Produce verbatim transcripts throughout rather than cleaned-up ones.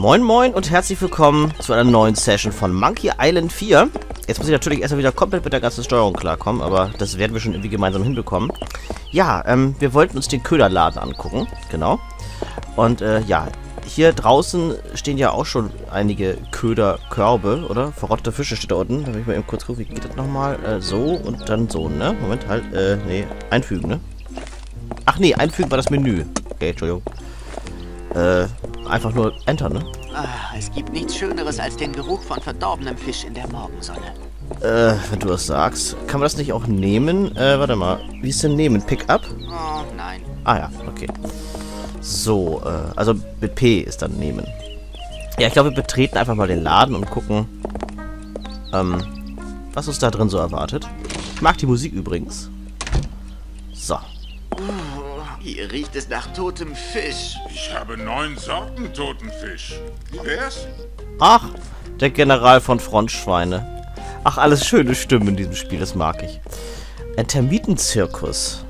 Moin Moin und herzlich willkommen zu einer neuen Session von Monkey Island vier. Jetzt muss ich natürlich erstmal wieder komplett mit der ganzen Steuerung klarkommen, aber das werden wir schon irgendwie gemeinsam hinbekommen. Ja, ähm, wir wollten uns den Köderladen angucken, genau. Und äh, ja, hier draußen stehen ja auch schon einige Köderkörbe, oder? Verrottete Fische steht da unten. Da will ich mal eben kurz gucken, wie geht das nochmal? Äh, so und dann so, ne? Moment, halt, äh, nee, einfügen, ne? Ach nee, einfügen war das Menü. Okay, Entschuldigung. Äh, einfach nur Enter, ne? Ah, es gibt nichts Schöneres als den Geruch von verdorbenem Fisch in der Morgensonne. Äh, wenn du das sagst. Kann man das nicht auch nehmen? Äh, warte mal. Wie ist denn nehmen? Pick-up? Oh, nein. Ah ja, okay. So, äh, also mit P ist dann nehmen. Ja, ich glaube, wir betreten einfach mal den Laden und gucken, ähm, was uns da drin so erwartet. Ich mag die Musik übrigens. So. Hier riecht es nach totem Fisch. Ich habe neun Sorten toten Fisch. Wie wär's? Ach, der General von Frontschweine. Ach, alles schöne Stimmen in diesem Spiel, das mag ich. Ein Termitenzirkus.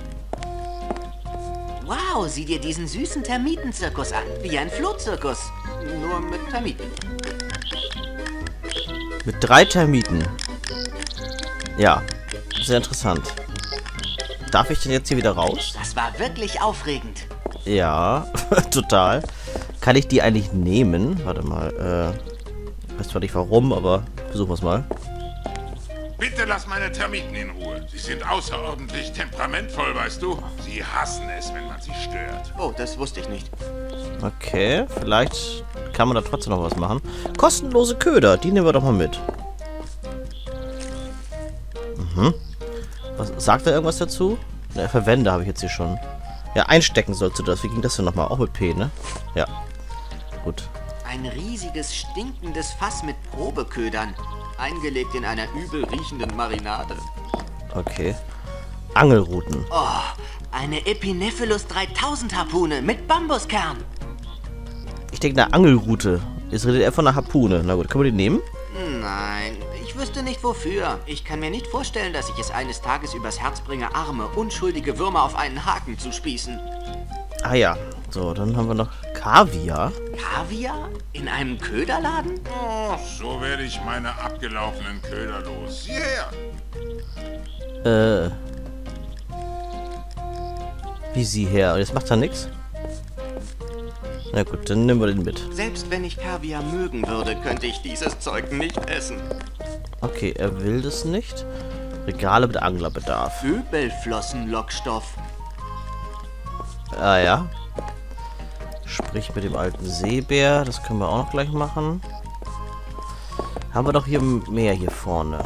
Wow, sieh dir diesen süßen Termitenzirkus an. Wie ein Flohzirkus. Nur mit Termiten. Mit drei Termiten. Ja, sehr interessant. Darf ich denn jetzt hier wieder raus? Das war wirklich aufregend. Ja, total. Kann ich die eigentlich nehmen? Warte mal, äh... ich weiß zwar nicht warum, aber versuchen wir es mal. Bitte lass meine Termiten in Ruhe. Sie sind außerordentlich temperamentvoll, weißt du? Sie hassen es, wenn man sie stört. Oh, das wusste ich nicht. Okay, vielleicht kann man da trotzdem noch was machen. Kostenlose Köder, die nehmen wir doch mal mit. Mhm. Was, sagt er irgendwas dazu? Ne, verwende habe ich jetzt hier schon. Ja, einstecken sollst du das. Wie ging das denn nochmal? Auch mit P, ne? Ja. Gut. Ein riesiges, stinkendes Fass mit Probeködern. Eingelegt in einer übel riechenden Marinade. Okay. Angelruten. Oh, eine Epinephelus dreitausend Harpune mit Bambuskern. Ich denke, eine Angelrute. Jetzt redet er von einer Harpune. Na gut, können wir die nehmen? Nein, ich wüsste nicht wofür. Ich kann mir nicht vorstellen, dass ich es eines Tages übers Herz bringe, arme, unschuldige Würmer auf einen Haken zu spießen. Ah ja. So, dann haben wir noch Kaviar. Kaviar? In einem Köderladen? Oh, so werde ich meine abgelaufenen Köder los. Sieh her. Äh. Wie sie her? Und jetzt macht er nichts? Na gut, dann nehmen wir den mit. Selbst wenn ich Kaviar mögen würde, könnte ich dieses Zeug nicht essen. Okay, er will das nicht. Regale mit Anglerbedarf. Öbelflossenlockstoff. Ah ja. Sprich mit dem alten Seebär. Das können wir auch noch gleich machen. Haben wir doch hier mehr hier vorne.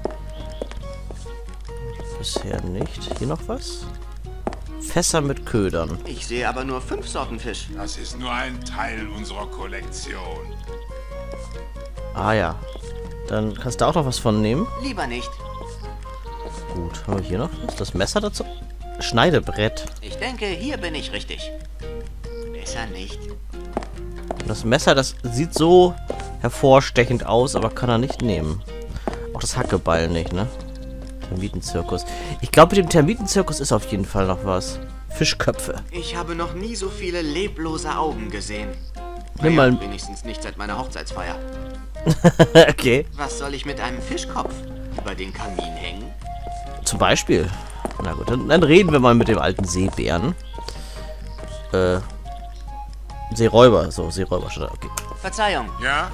Bisher nicht. Hier noch was? Fässer mit Ködern. Ich sehe aber nur fünf Sorten Fisch. Das ist nur ein Teil unserer Kollektion. Ah ja. Dann kannst du auch noch was von nehmen. Lieber nicht. Gut, haben wir hier noch was? Das Messer dazu? Schneidebrett. Ich denke, hier bin ich richtig. Besser nicht. Das Messer, das sieht so hervorstechend aus, aber kann er nicht nehmen. Auch das Hackebeil nicht, ne? Termitenzirkus. Ich glaube, mit dem Termitenzirkus ist auf jeden Fall noch was. Fischköpfe. Ich habe noch nie so viele leblose Augen gesehen. Nimm Naja, mal- wenigstens nicht seit meiner Hochzeitsfeier. Okay. Was soll ich mit einem Fischkopf? Über den Kamin hängen? Zum Beispiel. Na gut, dann, dann reden wir mal mit dem alten Seebären. Äh. Seeräuber. So, Seeräuber schon da. Okay. Verzeihung. Ja?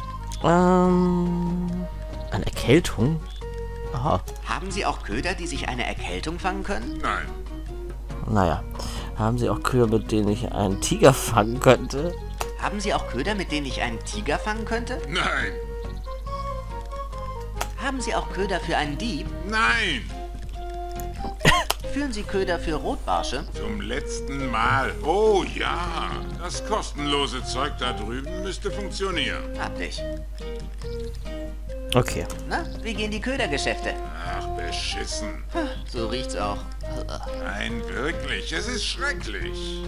Ähm. Eine Erkältung? Aha. Haben Sie auch Köder, die sich eine Erkältung fangen können? Nein. Naja. Haben Sie auch Köder, mit denen ich einen Tiger fangen könnte? Haben Sie auch Köder, mit denen ich einen Tiger fangen könnte? Nein. Haben Sie auch Köder für einen Dieb? Nein. Führen Sie Köder für Rotbarsche? Zum letzten Mal. Oh ja. Das kostenlose Zeug da drüben müsste funktionieren. Hab ich. Okay. Na, wie gehen die Ködergeschäfte? Ach, beschissen. So riecht's auch. Nein, wirklich. Es ist schrecklich.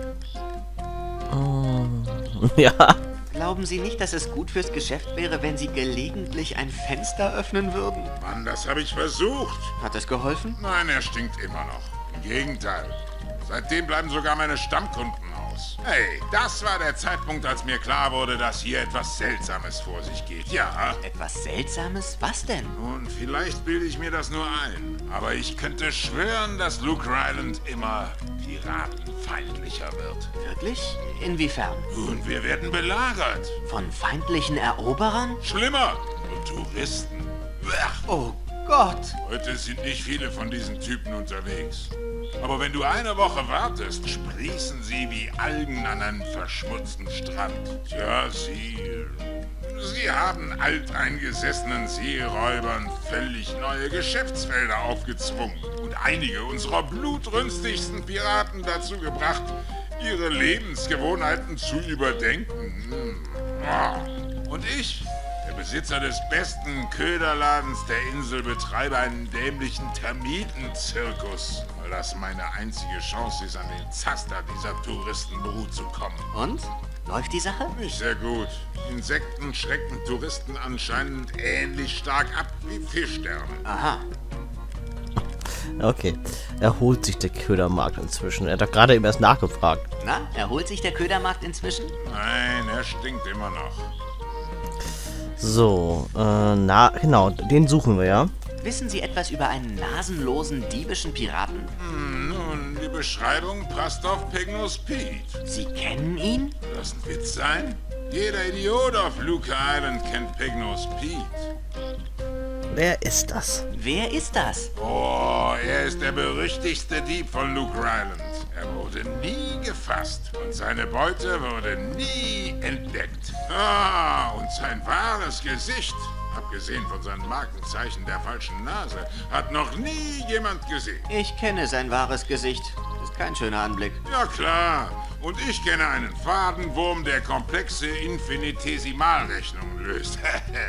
Ja. Glauben Sie nicht, dass es gut fürs Geschäft wäre, wenn Sie gelegentlich ein Fenster öffnen würden? Mann, das habe ich versucht. Hat es geholfen? Nein, er stinkt immer noch. Im Gegenteil. Seitdem bleiben sogar meine Stammkunden aus. aus. Hey, das war der Zeitpunkt, als mir klar wurde, dass hier etwas Seltsames vor sich geht. Ja. Etwas Seltsames? Was denn? Und vielleicht bilde ich mir das nur ein. Aber ich könnte schwören, dass Luke Ryland immer piratenfeindlicher wird. Wirklich? Inwiefern? Und wir werden belagert. Von feindlichen Eroberern? Schlimmer. Und Touristen. Blech. Oh Gott! Heute sind nicht viele von diesen Typen unterwegs. Aber wenn du eine Woche wartest, sprießen sie wie Algen an einem verschmutzten Strand. Tja, sie... Sie haben alteingesessenen Seeräubern völlig neue Geschäftsfelder aufgezwungen und einige unserer blutrünstigsten Piraten dazu gebracht, ihre Lebensgewohnheiten zu überdenken. Und ich, der Besitzer des besten Köderladens der Insel, betreibe einen dämlichen Termitenzirkus, weil das meine einzige Chance ist, an den Zaster dieser Touristenbrut zu kommen. Und? Läuft die Sache? Nicht sehr gut. Insekten schrecken Touristen anscheinend ähnlich stark ab wie Fischsterne. Aha. Okay. Erholt sich der Ködermarkt inzwischen? Er hat doch gerade eben erst nachgefragt. Na, erholt sich der Ködermarkt inzwischen? Nein, er stinkt immer noch. So, äh, na, genau, den suchen wir, ja? Wissen Sie etwas über einen nasenlosen, diebischen Piraten? Hm, nun, die Beschreibung passt auf Pygnos Pete. Sie kennen ihn? Soll das ein Witz sein? Jeder Idiot auf Luke Island kennt Pygnos Pete. Wer ist das? Wer ist das? Oh, er ist der berüchtigste Dieb von Luke Ryland. Er wurde nie gefasst und seine Beute wurde nie entdeckt. Ah, und sein wahres Gesicht, abgesehen von seinem Markenzeichen der falschen Nase, hat noch nie jemand gesehen. Ich kenne sein wahres Gesicht. Ist kein schöner Anblick. Ja klar. Und ich kenne einen Fadenwurm, der komplexe Infinitesimalrechnungen löst.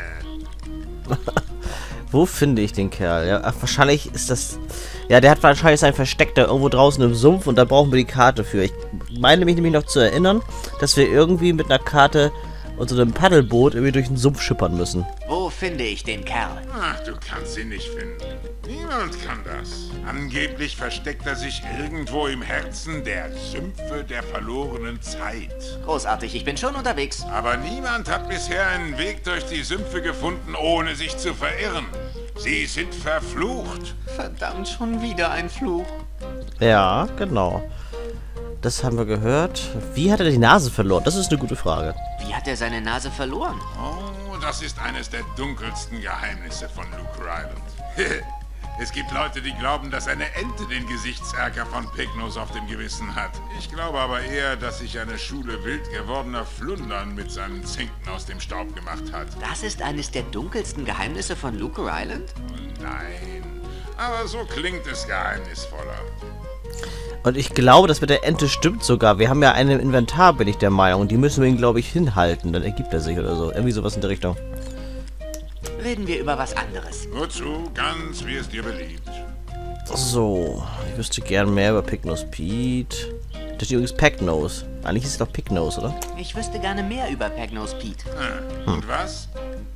Wo finde ich den Kerl? Ja, ach, wahrscheinlich ist das... Ja, der hat wahrscheinlich sein Versteck da irgendwo draußen im Sumpf und da brauchen wir die Karte für. Ich meine mich nämlich noch zu erinnern, dass wir irgendwie mit einer Karte und so einem Paddelboot irgendwie durch den Sumpf schippern müssen. Wo finde ich den Kerl? Ach, du kannst ihn nicht finden. Niemand kann das. Angeblich versteckt er sich irgendwo im Herzen der Sümpfe der verlorenen Zeit. Großartig, ich bin schon unterwegs. Aber niemand hat bisher einen Weg durch die Sümpfe gefunden, ohne sich zu verirren. Sie sind verflucht. Verdammt, schon wieder ein Fluch. Ja, genau. Das haben wir gehört. Wie hat er die Nase verloren? Das ist eine gute Frage. Wie hat er seine Nase verloren? Oh, das ist eines der dunkelsten Geheimnisse von Luke Ryland. Es gibt Leute, die glauben, dass eine Ente den Gesichtserker von Pygnos auf dem Gewissen hat. Ich glaube aber eher, dass sich eine Schule wild gewordener Flundern mit seinen Zinken aus dem Staub gemacht hat. Das ist eines der dunkelsten Geheimnisse von Luke Ryland? Oh nein, aber so klingt es geheimnisvoller. Und ich glaube, das mit der Ente stimmt sogar. Wir haben ja einen im Inventar, bin ich der Meinung. Und die müssen wir ihn, glaube ich, hinhalten. Dann ergibt er sich oder so. Irgendwie sowas in der Richtung. Reden wir über was anderes. Nur zu, ganz wie es dir beliebt. So, ich wüsste gern mehr über Pygnos Pete. Das ist übrigens Pagnose. Eigentlich ist es doch Pygnose, oder? Ich wüsste gerne mehr über Pygnos Pete. Hm. Und was?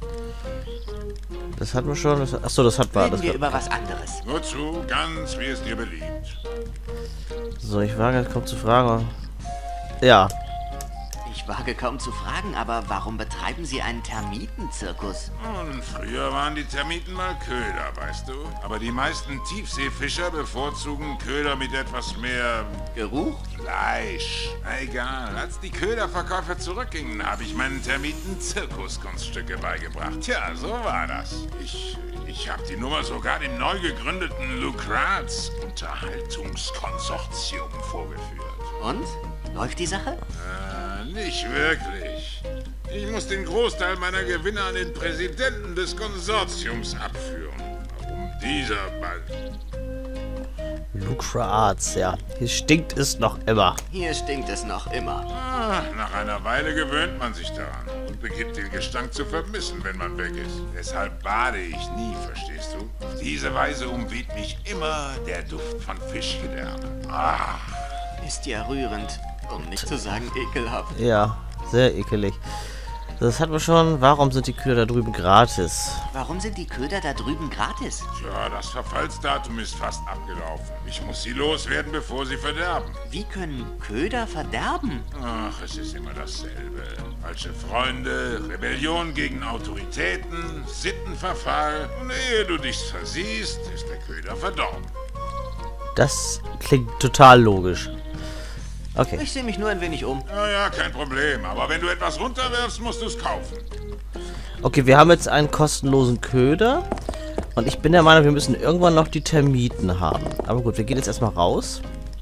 Das hatten wir schon. Das, achso, das hat wir. Reden Das wir hat, über was anderes. Nur zu, ganz wie es dir beliebt. so, ich wage jetzt kaum zu fragen. Ja. Ich wage kaum zu fragen, aber warum betreiben Sie einen Termitenzirkus? Und früher waren die Termiten mal Köder, weißt du? Aber die meisten Tiefseefischer bevorzugen Köder mit etwas mehr Geruch? Fleisch. Na egal, als die Köderverkäufer zurückgingen, habe ich meinen Termiten Zirkuskunststücke beigebracht. Tja, so war das. Ich, ich habe die Nummer sogar dem neu gegründeten Lucrats Unterhaltungskonsortium vorgeführt. Und? Läuft die Sache? Äh, nicht wirklich. Ich muss den Großteil meiner Gewinne an den Präsidenten des Konsortiums abführen. Warum dieser Ball? Lucrats, ja. Hier stinkt es noch immer. Hier stinkt es noch immer. Ah, nach einer Weile gewöhnt man sich daran und beginnt den Gestank zu vermissen, wenn man weg ist. Deshalb bade ich nie, verstehst du? Auf diese Weise umweht mich immer der Duft von Fischgedärme. Ah. Ist ja rührend, um nicht zu sagen ekelhaft. Ja, sehr ekelig. Das hatten wir schon. Warum sind die Köder da drüben gratis? Warum sind die Köder da drüben gratis? Tja, das Verfallsdatum ist fast abgelaufen. Ich muss sie loswerden, bevor sie verderben. Wie können Köder verderben? Ach, es ist immer dasselbe. Falsche Freunde, Rebellion gegen Autoritäten, Sittenverfall. Und ehe du dich versiehst, ist der Köder verdorben. Das klingt total logisch. Okay. Ich sehe mich nur ein wenig um. Ja, ja, kein Problem. Aber wenn du etwas runterwirfst, musst du es kaufen. Okay, wir haben jetzt einen kostenlosen Köder. Und ich bin der Meinung, wir müssen irgendwann noch die Termiten haben. Aber gut, wir gehen jetzt erstmal raus.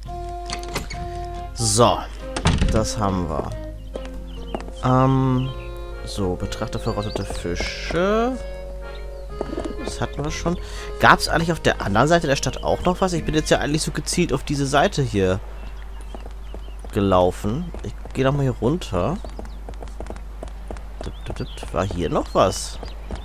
So. Das haben wir. Ähm. So, betrachte verrottete Fische. Das hatten wir schon. Gab es eigentlich auf der anderen Seite der Stadt auch noch was? Ich bin jetzt ja eigentlich so gezielt auf diese Seite hier gelaufen. Ich gehe noch mal hier runter. War hier noch was?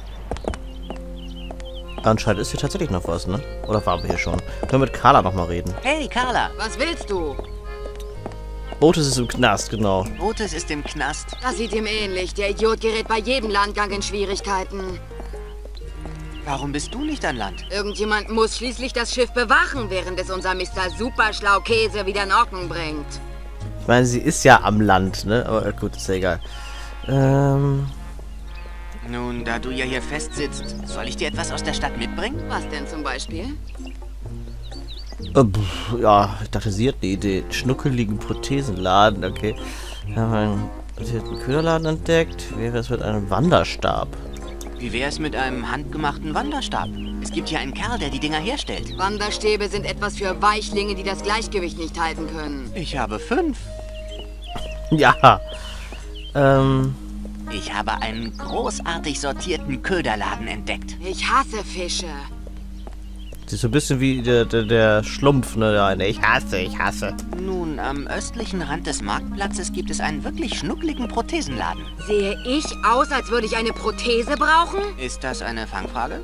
Anscheinend ist hier tatsächlich noch was, ne? Oder waren wir hier schon? Können wir mit Carla noch mal reden? Hey, Carla. Was willst du? Otis ist im Knast, genau. Otis ist im Knast. Das sieht ihm ähnlich. Der Idiot gerät bei jedem Landgang in Schwierigkeiten. Warum bist du nicht an Land? Irgendjemand muss schließlich das Schiff bewachen, während es unser Mister Superschlau Käse wieder in Ordnung bringt. Ich meine, sie ist ja am Land, ne? Aber gut, ist ja egal. Ähm... Nun, da du ja hier festsitzt, soll ich dir etwas aus der Stadt mitbringen? Was denn zum Beispiel? Äh, pff, ja, ich dachte, sie hat eine Idee. Schnuckeligen Prothesenladen, okay. Wir haben einen Köderladen entdeckt. Wie wäre es mit einem Wanderstab? Wie wäre es mit einem handgemachten Wanderstab? Es gibt hier einen Kerl, der die Dinger herstellt. Wanderstäbe sind etwas für Weichlinge, die das Gleichgewicht nicht halten können. Ich habe fünf. Ja. Ähm... Ich habe einen großartig sortierten Köderladen entdeckt. Ich hasse Fische. Sie ist so ein bisschen wie der, der, der Schlumpf, ne? Der eine. Ich hasse, ich hasse. Nun, am östlichen Rand des Marktplatzes gibt es einen wirklich schnuckligen Prothesenladen. Sehe ich aus, als würde ich eine Prothese brauchen? Ist das eine Fangfrage?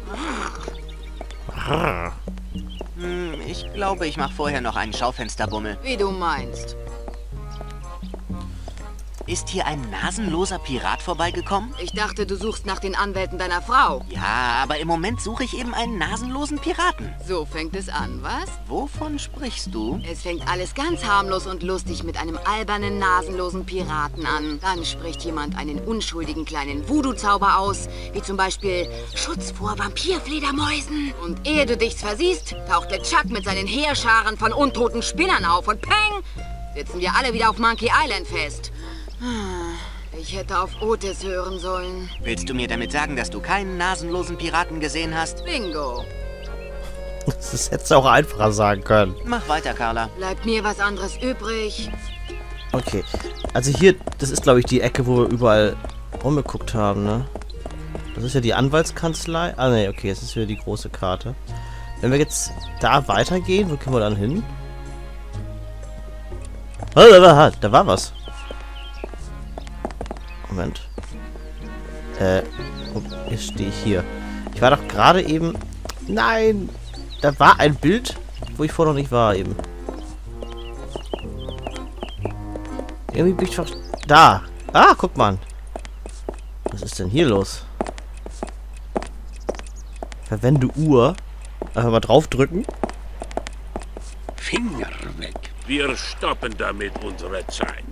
Hm, ich glaube, ich mache vorher noch einen Schaufensterbummel. Wie du meinst. Ist hier ein nasenloser Pirat vorbeigekommen? Ich dachte, du suchst nach den Anwälten deiner Frau. Ja, aber im Moment suche ich eben einen nasenlosen Piraten. So fängt es an, was? Wovon sprichst du? Es fängt alles ganz harmlos und lustig mit einem albernen, nasenlosen Piraten an. Dann spricht jemand einen unschuldigen kleinen Voodoo-Zauber aus, wie zum Beispiel Schutz vor Vampirfledermäusen. Und ehe du dich's versiehst, taucht LeChuck mit seinen Heerscharen von untoten Spinnern auf und peng, sitzen wir alle wieder auf Monkey Island fest. Ich hätte auf Otis hören sollen. Willst du mir damit sagen, dass du keinen nasenlosen Piraten gesehen hast? Bingo. Das hättest du auch einfacher sagen können. Mach weiter, Carla. Bleibt mir was anderes übrig? Okay. Also hier, das ist glaube ich die Ecke, wo wir überall rumgeguckt haben, ne? Das ist ja die Anwaltskanzlei. Ah ne, okay, jetzt ist wieder die große Karte. Wenn wir jetzt da weitergehen, wo können wir dann hin? Oh, da war, da war was. Moment. Äh, jetzt stehe ich hier. Ich war doch gerade eben... Nein! Da war ein Bild, wo ich vorher noch nicht war eben. Irgendwie bin ich doch... Da! Ah, guck mal. Was ist denn hier los? Verwende Uhr. Einfach mal draufdrücken. Finger weg. Wir stoppen damit unsere Zeit.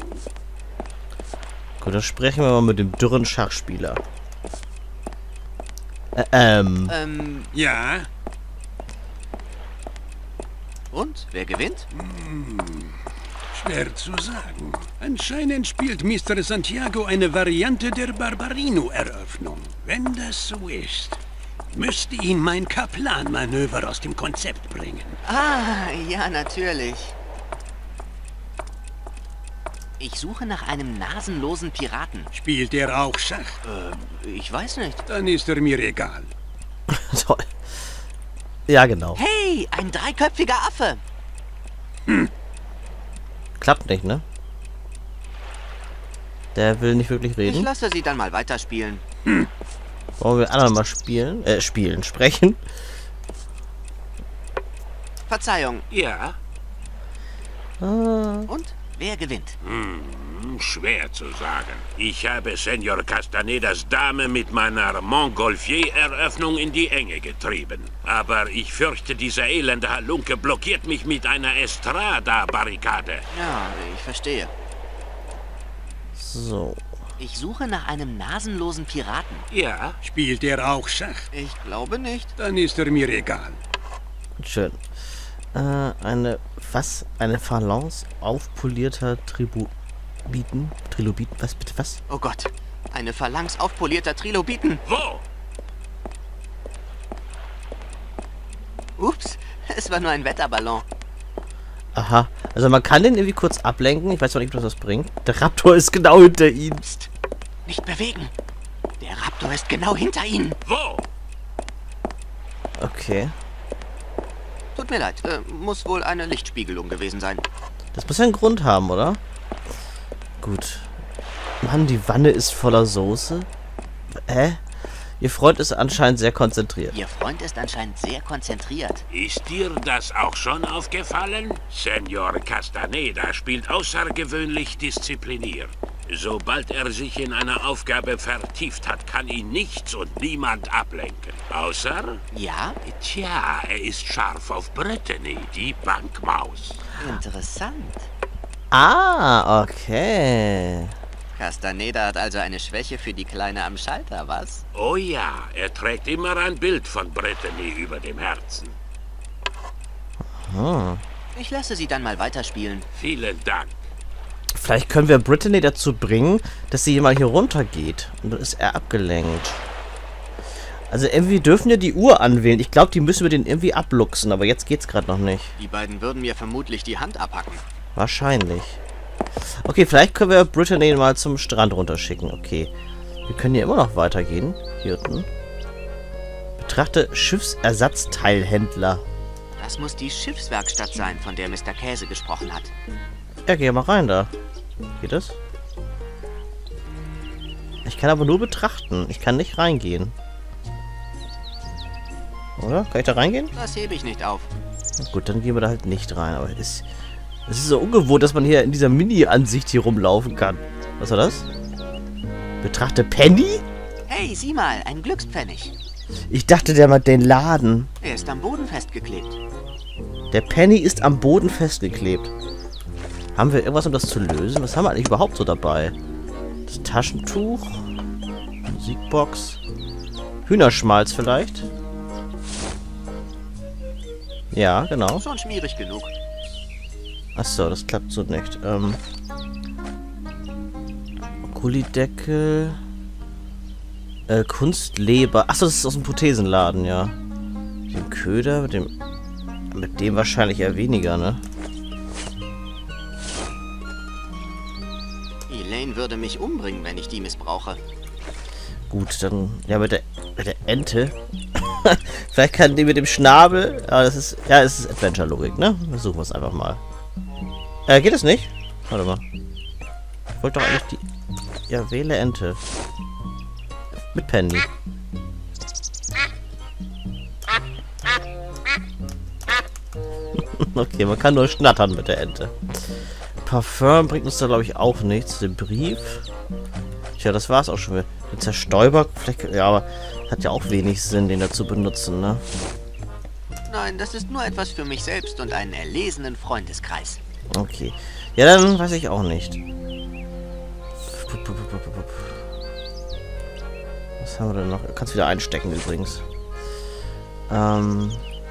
Gut, dann sprechen wir mal mit dem dürren Schachspieler. Ä ähm. Ähm, Ja? und? Wer gewinnt? Hm, schwer zu sagen. Anscheinend spielt Mister Santiago eine Variante der Barbarino-Eröffnung. Wenn das so ist, müsste ihn mein Kaplan-Manöver aus dem Konzept bringen. Ah, ja, natürlich. Ich suche nach einem nasenlosen Piraten. Spielt er auch Schach? Äh, ich weiß nicht. Dann ist er mir egal. Toll. Ja, genau. Hey, ein dreiköpfiger Affe. Hm. Klappt nicht, ne? Der will nicht wirklich Ich reden. lasse sie dann mal weiterspielen. Hm. Wollen wir alle mal spielen? Äh, spielen, sprechen. Verzeihung. Ja? Ah. Und? Wer gewinnt? Hm. Hm, schwer zu sagen. Ich habe Senor Castanedas Dame mit meiner Montgolfier-Eröffnung in die Enge getrieben. Aber ich fürchte, dieser elende Halunke blockiert mich mit einer Estrada-Barrikade. Ja, ich verstehe. So. Ich suche nach einem nasenlosen Piraten. Ja? Spielt er auch Schach? Ich glaube nicht. Dann ist er mir egal. Schön. Äh, eine, was? Eine Phalanx aufpolierter Tribubiten? Trilobiten? Was, bitte, was? Oh Gott, eine Phalanx aufpolierter Trilobiten. Wo? Ups, es war nur ein Wetterballon. Aha. Also man kann den irgendwie kurz ablenken. Ich weiß zwar nicht, was das bringt. Der Raptor ist genau hinter ihnen. Psst, nicht bewegen. Der Raptor ist genau hinter ihnen. Wo? Okay. Tut mir leid, äh, muss wohl eine Lichtspiegelung gewesen sein. Das muss ja einen Grund haben, oder? Gut. Mann, die Wanne ist voller Soße. Hä? Ihr Freund ist anscheinend sehr konzentriert. Ihr Freund ist anscheinend sehr konzentriert. Ist dir das auch schon aufgefallen? Senor Castaneda spielt außergewöhnlich diszipliniert. Sobald er sich in eine Aufgabe vertieft hat, kann ihn nichts und niemand ablenken. Außer... Ja? Tja, er ist scharf auf Brittany, die Bankmaus. Interessant. Ah, okay. Castaneda hat also eine Schwäche für die Kleine am Schalter, was? Oh ja, er trägt immer ein Bild von Brittany über dem Herzen. Hm. Ich lasse sie dann mal weiterspielen. Vielen Dank. Vielleicht können wir Brittany dazu bringen, dass sie hier mal hier runter geht. Und dann ist er abgelenkt. Also irgendwie dürfen wir die Uhr anwählen. Ich glaube, die müssen wir den irgendwie abluchsen. Aber jetzt geht's gerade noch nicht. Die beiden würden mir vermutlich die Hand abhacken. Wahrscheinlich. Okay, vielleicht können wir Brittany mal zum Strand runterschicken. Okay. Wir können hier immer noch weitergehen. Hier unten. Betrachte Schiffsersatzteilhändler. Das muss die Schiffswerkstatt sein, von der Mister Käse gesprochen hat. Ja, geh mal rein da. Geht das? Ich kann aber nur betrachten. Ich kann nicht reingehen. Oder? Kann ich da reingehen? Das hebe ich nicht auf. Na gut, dann gehen wir da halt nicht rein. Aber es ist, es ist so ungewohnt, dass man hier in dieser Mini-Ansicht hier rumlaufen kann. Was war das? Betrachte Penny? Hey, sieh mal, ein Glückspfennig. Ich dachte, der hat den Laden. Er ist am Boden festgeklebt. Der Penny ist am Boden festgeklebt. Haben wir irgendwas, um das zu lösen? Was haben wir eigentlich überhaupt so dabei? Das Taschentuch. Musikbox. Hühnerschmalz vielleicht? Ja, genau. Schon schmierig genug. Achso, das klappt so nicht. Ähm. Gullideckel. Äh, Kunstleber. Achso, das ist aus dem Prothesenladen, ja. Den Köder, mit dem. Mit dem wahrscheinlich eher weniger, ne? Elaine würde mich umbringen, wenn ich die missbrauche. Gut, dann. Ja, mit der, mit der Ente. Vielleicht kann die mit dem Schnabel. Aber das ist. Ja, es ist Adventure-Logik, ne? Versuchen wir es einfach mal. Äh, geht das nicht? Warte mal. Ich wollte doch eigentlich die. Ja, wähle Ente. Mit Penny. Okay, man kann nur schnattern mit der Ente. Parfum bringt uns da, glaube ich, auch nichts. Den Brief. Tja, das war's auch schon wieder. Den Zerstäuber, vielleicht, ja, aber hat ja auch wenig Sinn, den da zu benutzen, ne? Nein, das ist nur etwas für mich selbst und einen erlesenen Freundeskreis. Okay. Ja, dann weiß ich auch nicht. Was haben wir denn noch? Du kannst wieder einstecken übrigens. Ähm.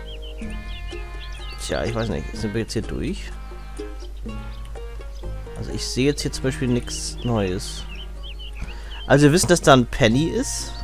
Tja, ich weiß nicht. Sind wir jetzt hier durch? Also ich sehe jetzt hier zum Beispiel nichts Neues. Also wir wissen, dass da ein Penny ist.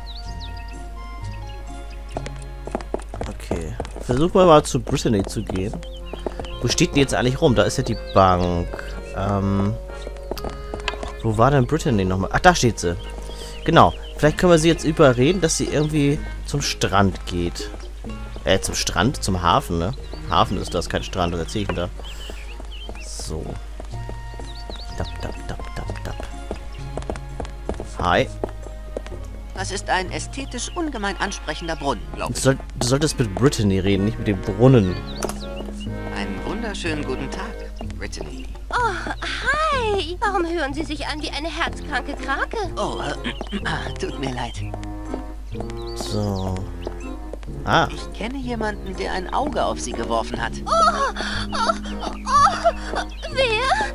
Okay. Versuchen wir mal zu Brittany zu gehen. Wo steht die jetzt eigentlich rum? Da ist ja die Bank. Ähm. Wo war denn Brittany nochmal? Ach, da steht sie. Genau. Vielleicht können wir sie jetzt überreden, dass sie irgendwie zum Strand geht. Äh, zum Strand? Zum Hafen, ne? Hafen ist das, kein Strand. Was erzähle ich denn da? So. Dap, dap, dap, dap, dap. Hi. Das ist ein ästhetisch ungemein ansprechender Brunnen, glaube Du, ich. soll, du solltest mit Brittany reden, nicht mit dem Brunnen. Einen wunderschönen guten Tag. Brittany. Oh, hi. Warum hören Sie sich an wie eine herzkranke Krake? Oh, äh, ah, tut mir leid. So. Ah. Ich kenne jemanden, der ein Auge auf Sie geworfen hat. Oh, oh, oh, wer?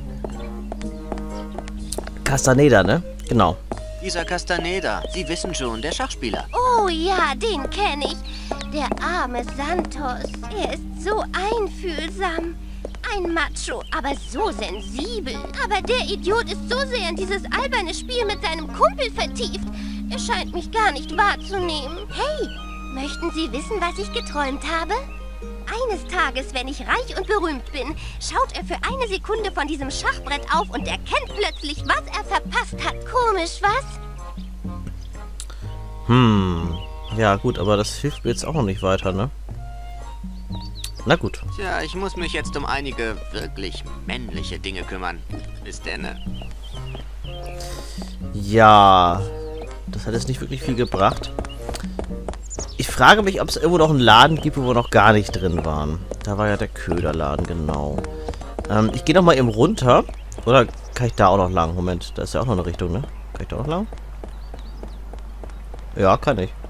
Castaneda, ne? Genau. Dieser Castaneda. Sie wissen schon, der Schachspieler. Oh ja, den kenne ich. Der arme Santos. Er ist so einfühlsam. Ein Macho, aber so sensibel. Aber der Idiot ist so sehr in dieses alberne Spiel mit seinem Kumpel vertieft. Er scheint mich gar nicht wahrzunehmen. Hey, möchten Sie wissen, was ich geträumt habe? Eines Tages, wenn ich reich und berühmt bin, schaut er für eine Sekunde von diesem Schachbrett auf und erkennt plötzlich, was er verpasst hat. Komisch, was? Hm. Ja, gut, aber das hilft mir jetzt auch noch nicht weiter, ne? Na gut. Tja, ich muss mich jetzt um einige wirklich männliche Dinge kümmern. Bis denne. Ja. Das hat jetzt nicht wirklich viel gebracht. Ich frage mich, ob es irgendwo noch einen Laden gibt, wo wir noch gar nicht drin waren. Da war ja der Köderladen, genau. Ähm, ich gehe noch mal eben runter. Oder kann ich da auch noch lang? Moment, da ist ja auch noch eine Richtung, ne? Kann ich da auch noch lang? Ja, kann ich.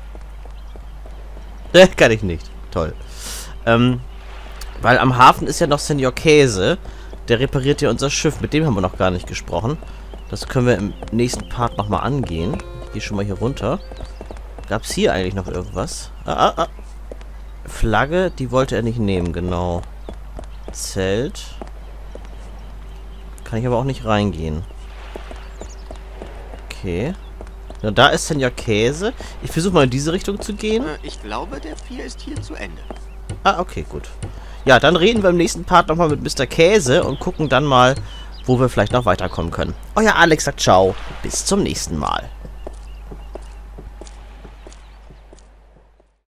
Ne, kann ich nicht. Toll. Ähm, weil am Hafen ist ja noch Senor Käse. Der repariert ja unser Schiff. Mit dem haben wir noch gar nicht gesprochen. Das können wir im nächsten Part nochmal angehen. Ich gehe schon mal hier runter. Gab es hier eigentlich noch irgendwas? Ah, ah, ah. Flagge, die wollte er nicht nehmen, genau. Zelt. Kann ich aber auch nicht reingehen. Okay. Na, da ist Senor Käse. Ich versuche mal in diese Richtung zu gehen. Äh, ich glaube, der Pier ist hier zu Ende. Ah, okay, gut. Ja, dann reden wir im nächsten Part nochmal mit Mister Käse und gucken dann mal, wo wir vielleicht noch weiterkommen können. Euer Alex sagt ciao. Bis zum nächsten Mal.